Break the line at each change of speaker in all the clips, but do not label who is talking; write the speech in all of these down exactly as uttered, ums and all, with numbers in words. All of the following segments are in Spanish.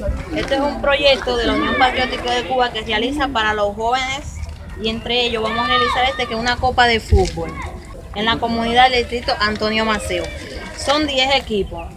Este es un proyecto de la Unión Patriótica de Cuba que realiza para los jóvenes y entre ellos vamos a realizar este que es una copa de fútbol en la comunidad del distrito Antonio Maceo. Son diez equipos.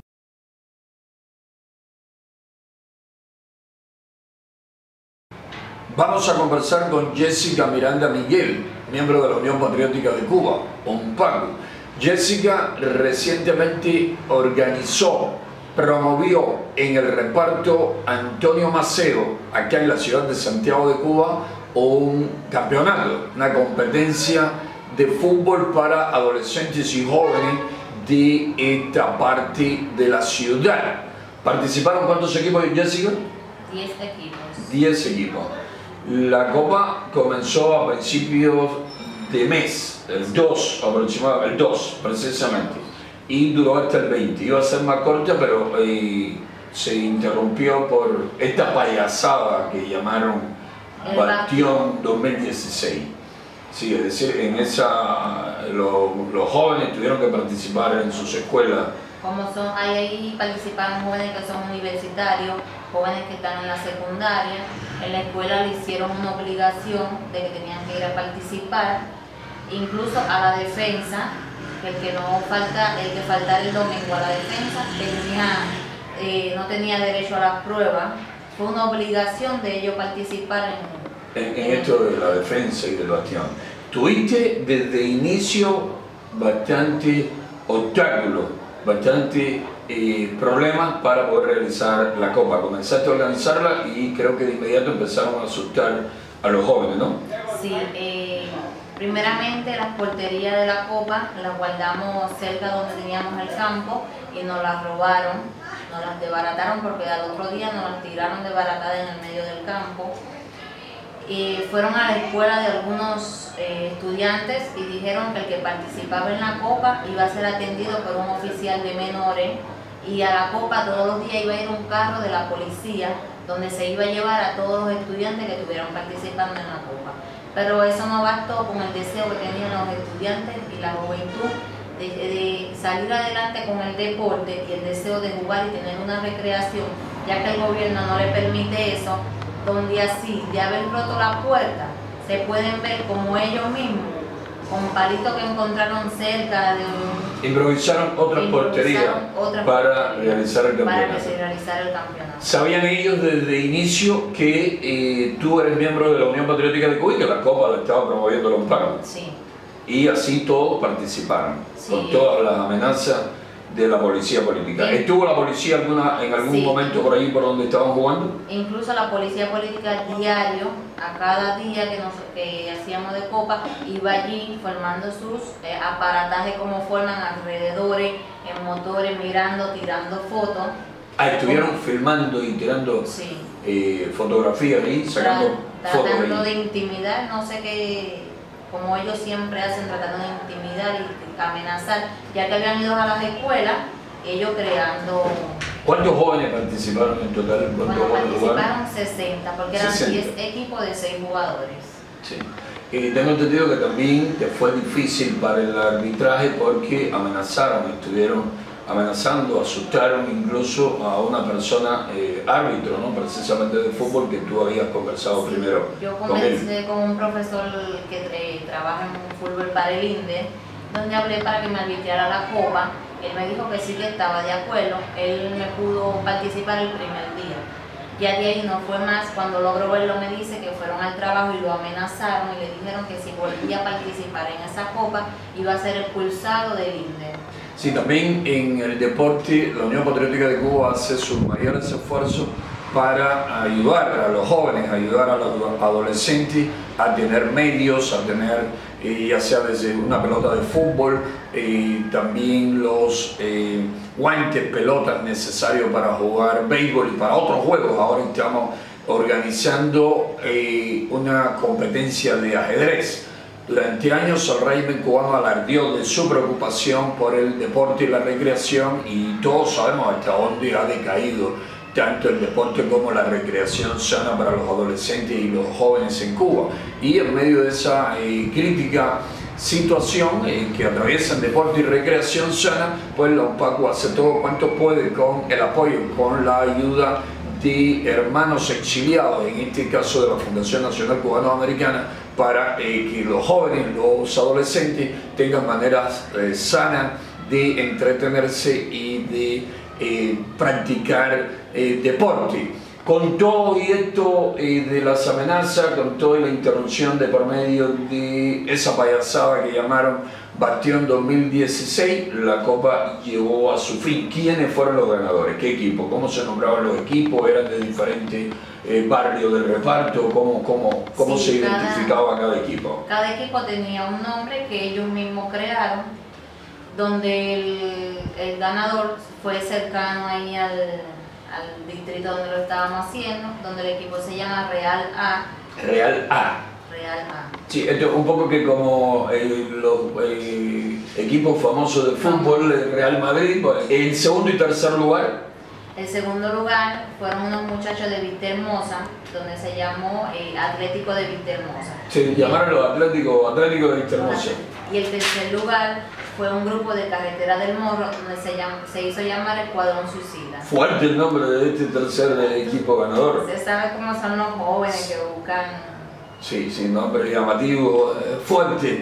Vamos a conversar con Jessica Miranda Miguel, miembro de la Unión Patriótica de Cuba, UNPACU. Jessica recientemente organizó, promovió en el reparto Antonio Maceo, acá en la ciudad de Santiago de Cuba, un campeonato, una competencia de fútbol para adolescentes y jóvenes de esta parte de la ciudad. ¿Participaron cuántos equipos, Jessica?
Diez equipos.
Diez equipos. La copa comenzó a principios de mes, el dos aproximadamente, el dos precisamente, y duró hasta el veinte. Iba a ser más corta, pero eh, se interrumpió por esta payasada que llamaron Bastión dos mil dieciséis. Sí, es decir, en esa lo, los jóvenes tuvieron que participar en sus escuelas.
Como son, ahí, ahí participaron jóvenes que son universitarios, jóvenes que están en la secundaria. En la escuela le hicieron una obligación de que tenían que ir a participar, incluso a la defensa, que el que no falta, el que faltara el domingo a la defensa tenía, eh, no tenía derecho a las pruebas. Fue una obligación de ellos participar en,
en, en esto de la defensa y del bastión. Tuviste desde inicio bastante obstáculos, bastante eh, problemas para poder realizar la copa. Comenzaste a organizarla y creo que de inmediato empezaron a asustar a los jóvenes, ¿no?
Sí, eh, primeramente las porterías de la copa las guardamos cerca donde teníamos el campo y nos las robaron, nos las desbarataron porque al otro día nos las tiraron desbaratadas en el medio del campo. Y fueron a la escuela de algunos eh, estudiantes y dijeron que el que participaba en la copa iba a ser atendido por un oficial de menores y a la copa todos los días iba a ir un carro de la policía donde se iba a llevar a todos los estudiantes que estuvieran participando en la copa. Pero eso no bastó con el deseo que tenían los estudiantes y la juventud de, de salir adelante con el deporte y el deseo de jugar y tener una recreación, ya que el gobierno no le permite eso, donde así, de haber roto la puerta, se pueden ver como ellos mismos, con palitos que encontraron cerca de un...
Improvisaron otras porterías
otra
para
portería,
realizar el campeonato.
Para realizar el campeonato.
¿Sabían ellos desde inicio que eh, tú eres miembro de la Unión Patriótica de Cuba y que la copa la estaba promoviendo la UNPACU?
Sí.
Y así todos participaron,
sí,
con todas las amenazas de la policía política. Sí. ¿Estuvo la policía alguna, en algún sí. momento por ahí por donde estaban jugando?
Incluso la policía política diario, a cada día que, nos, que hacíamos de copa, iba allí formando sus eh, aparatajes como forman alrededores, en motores, mirando, tirando fotos.
Ah, estuvieron como, filmando y tirando sí. eh, fotografías ahí, sacando
Tra
fotos
Tratando
ahí.
de intimidar, no sé qué, como ellos siempre hacen, tratando de intimidar y amenazar, ya que habían ido a las escuelas, ellos creando...
¿Cuántos jóvenes participaron en total?
Bueno, participaron sesenta, porque eran diez equipos de seis jugadores.
Sí. Y tengo entendido que también te fue difícil para el arbitraje porque amenazaron, estuvieron amenazando, asustaron incluso a una persona eh, árbitro, ¿no? Precisamente de fútbol, que tú habías conversado sí, primero.
Yo conversé con, con un profesor que eh, trabaja en fútbol para el INDE, donde hablé para que me arbitrara la copa. Él me dijo que sí, que estaba de acuerdo. Él me pudo participar el primer día. Ya de ahí no fue más. Cuando logró verlo me dice que fueron al trabajo y lo amenazaron y le dijeron que si volvía a participar en esa copa iba a ser expulsado del INDE.
Sí, también en el deporte la Unión Patriótica de Cuba hace sus mayores esfuerzos para ayudar a los jóvenes, ayudar a los adolescentes a tener medios, a tener eh, ya sea desde una pelota de fútbol, eh, también los eh, guantes, pelotas necesarios para jugar béisbol y para otros juegos. Ahora estamos organizando eh, una competencia de ajedrez. Durante años el régimen cubano alardeó de su preocupación por el deporte y la recreación y todos sabemos hasta dónde ha decaído tanto el deporte como la recreación sana para los adolescentes y los jóvenes en Cuba. Y en medio de esa eh, crítica situación en que atraviesan deporte y recreación sana, pues la UNPACU hace todo cuanto puede con el apoyo, con la ayuda de hermanos exiliados, en este caso de la Fundación Nacional Cubano-Americana, para eh, que los jóvenes, los adolescentes tengan maneras eh, sanas de entretenerse y de eh, practicar eh, deporte. Con todo y esto eh, de las amenazas, con toda la interrupción de por medio de esa payasada que llamaron Bastión dos mil dieciséis, la Copa llegó a su fin. ¿Quiénes fueron los ganadores? ¿Qué equipo? ¿Cómo se nombraban los equipos? ¿Eran de diferentes eh, barrios del reparto? ¿Cómo, cómo, cómo
sí,
se
cada,
identificaba cada equipo?
Cada equipo tenía un nombre que ellos mismos crearon, donde el, el ganador fue cercano ahí al, al distrito donde lo estábamos haciendo, donde el equipo se llama Real A.
Real A.
Real A.
Sí, esto es un poco que como eh, los eh, equipos famosos de fútbol, el Real Madrid, en segundo y tercer lugar.
El segundo lugar fueron unos muchachos de Vistahermosa, donde se llamó eh, Atlético de Vistahermosa.
Se llamaron los Atléticos Atlético de Vistahermosa.
Y el tercer lugar fue un grupo de Carretera del Morro, donde se, llama, se hizo llamar Escuadrón Suicida.
Fuerte el nombre de este tercer equipo ganador.
Se sabe cómo son los jóvenes que buscan.
Sí, sí, nombre llamativo, eh, fuerte.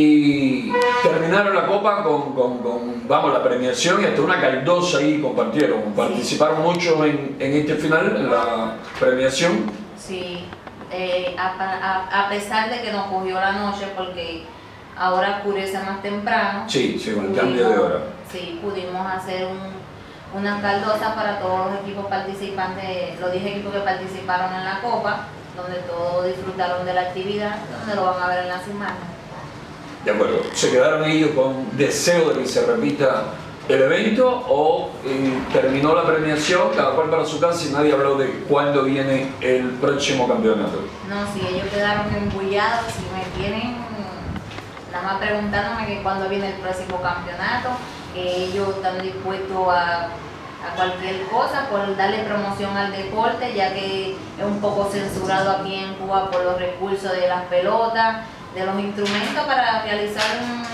Y terminaron la copa con, con, con, vamos, la premiación y hasta una caldosa ahí compartieron. Participaron sí. mucho en, en este final, en la premiación.
Sí, eh, a, a, a pesar de que nos cogió la noche porque ahora oscurece más temprano.
Sí, sí, con el cambio de hora.
Sí, pudimos hacer un, unas caldosas para todos los equipos participantes, los diez equipos que participaron en la copa, donde todos disfrutaron de la actividad, donde lo van a ver en las imágenes.
De acuerdo. ¿Se quedaron ellos con deseo de que se repita el evento o eh, terminó la premiación, cada cual para su casa y nadie habló de cuándo viene el próximo campeonato?
No, sí, ellos quedaron embullados y me tienen nada más preguntándome que cuándo viene el próximo campeonato, que ellos están dispuestos a, a cualquier cosa por darle promoción al deporte, ya que es un poco censurado aquí en Cuba por los recursos de las pelotas, de los instrumentos para realizar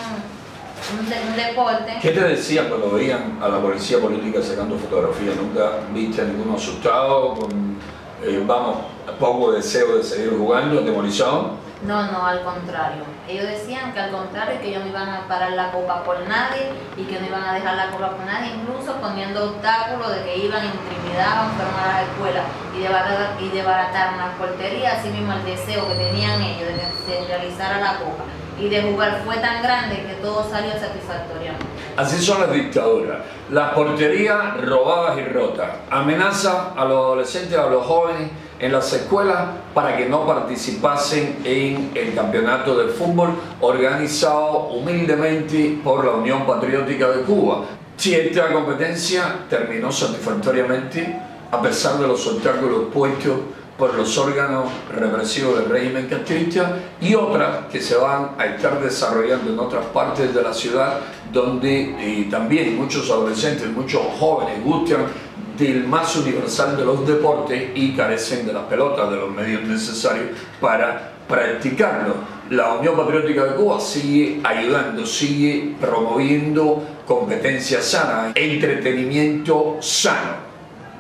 un, un, de, un deporte.
¿Qué te decían cuando veían a la policía política sacando fotografías? ¿Nunca viste a ninguno asustado, con, eh, vamos, poco deseo de seguir jugando, atemorizado?
No, no, al contrario. Ellos decían que al contrario, que ellos no iban a parar la copa por nadie y que no iban a dejar la copa por nadie, incluso poniendo obstáculos de que iban, intimidaban, fueron a las escuelas y, desbaratar, y desbarataron las porterías. Así mismo el deseo que tenían ellos de que se realizara la copa y de jugar fue tan grande que todo salió satisfactoriamente. Así
son las dictaduras. Las porterías robadas y rotas. Amenaza a los adolescentes, a los jóvenes en las escuelas para que no participasen en el campeonato de fútbol organizado humildemente por la Unión Patriótica de Cuba. Si esta competencia terminó satisfactoriamente a pesar de los obstáculos puestos por los órganos represivos del régimen castrista y otras que se van a estar desarrollando en otras partes de la ciudad donde eh, también muchos adolescentes, muchos jóvenes gustan del más universal de los deportes y carecen de las pelotas, de los medios necesarios para practicarlo. La Unión Patriótica de Cuba sigue ayudando, sigue promoviendo competencias sanas, entretenimiento sano.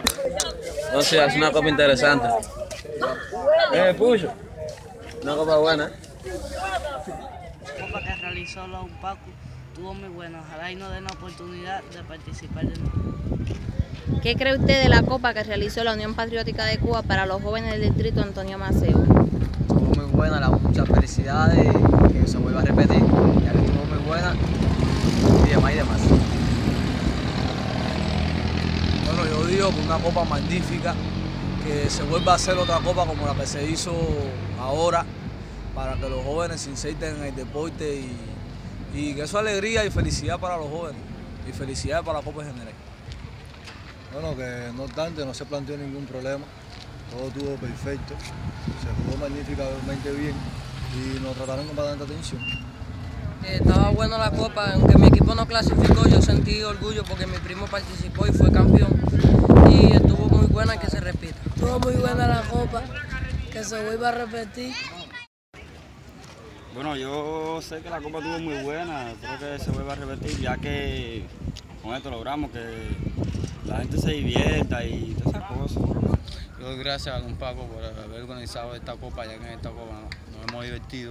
No sé, es una copa interesante. Eh, Puyo. Una copa buena.
La copa que realizó la UNPACU estuvo muy buena. Ojalá y nos den la oportunidad de participar de nuevo.
¿Qué cree usted de la copa que realizó la Unión Patriótica de Cuba para los jóvenes del distrito Antonio Maceo?
Estuvo muy buena, le damos muchas felicidades, que se vuelva a repetir, ya que estuvo muy buena y demás y demás.
Bueno, yo digo que una copa magnífica, que se vuelva a hacer otra copa como la que se hizo ahora, para que los jóvenes se inserten en el deporte y, y que eso es alegría y felicidad para los jóvenes y felicidad para la copa en general.
Bueno, que no obstante no se planteó ningún problema, todo estuvo perfecto, se jugó magníficamente bien y nos trataron con bastante atención.
Eh, estaba buena la copa, aunque mi equipo no clasificó, yo sentí orgullo porque mi primo participó y fue campeón. Y estuvo muy buena y que se repita.
Estuvo muy buena la copa, que se vuelva a repetir.
Bueno, yo sé que la copa estuvo muy buena, creo que se vuelva a repetir ya que con esto logramos que la gente se divierta y todas esas cosas.
Yo doy gracias a don Paco por haber organizado esta copa, ya que en esta copa nos hemos divertido.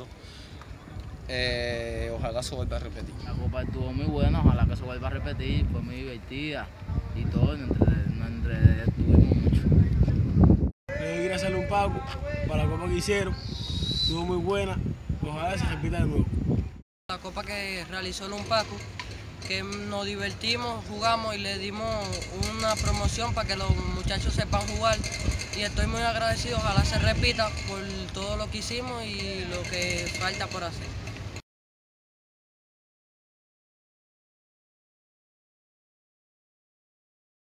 Eh, ojalá se vuelva a repetir.
La copa estuvo muy buena, ojalá que se vuelva a repetir, fue muy divertida y todo, nos entretuvimos mucho.
Le doy gracias a don Paco por la copa que hicieron, estuvo muy buena, ojalá se repita de nuevo.
La copa que realizó don Paco, que nos divertimos, jugamos y le dimos una promoción para que los muchachos sepan jugar y estoy muy agradecido, ojalá se repita por todo lo que hicimos y lo que falta por hacer.